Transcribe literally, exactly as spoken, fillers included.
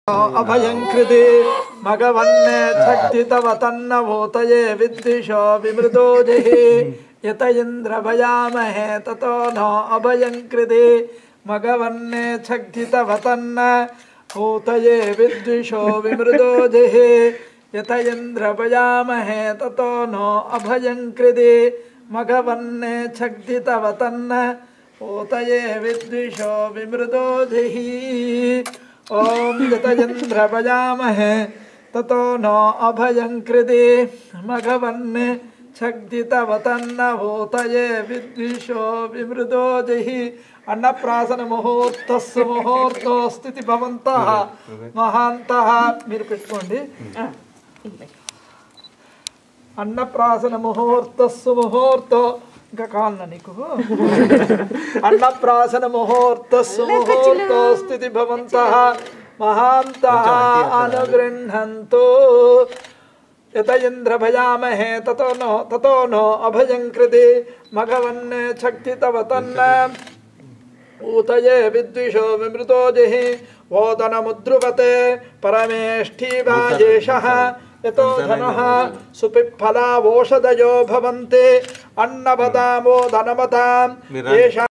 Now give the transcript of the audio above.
अभयं कृते मघवन्ने शक्तितवतन्न भूतये विद्विषो विमृदो जहि यत इन्द्र भयामहे ततो नो अभयं कृते मघवन्ने शक्तितवतन्न भूतये विद्विषो विमृदो जहि यत इन्द्र भयामहे ततो नो अभयं कृते मघवन्ने शक्तितवतन्न भूतये विद्विषो विमृदो जहि ओम यत इन्द्र भयामहे ततो नो अभयं कृते मघवन्ने शक्तितवतन्न भूतये विद्विषो विमृदो जहि अन्नप्राशन मुहूर्तस्సు मुहूर्तो स्थिति भवन्तः महान्तः మీరు పెట్టుకోండి अन्नप्राशन मुहूर्तस्సు मुहूर्तो ఇంకా కావాలన్నా నీకు अन्नप्राशन मुहूर्तस्సు मुहूर्तो स्थिति भवन्तः महान्तः अनुगृह्णन्तु यत इन्द्र भयामहे ततो नो ततो नो अभयं कृते मघवन्ने शक्तितवतन्न भूतये विद्विषो विमृतो जहि वोदनमुद्रुवते परमेष्ठीवाजेशः यतो धनः सुपिप्फलावोषधयो भवन्ति अन्नपदामो धनमतां येषां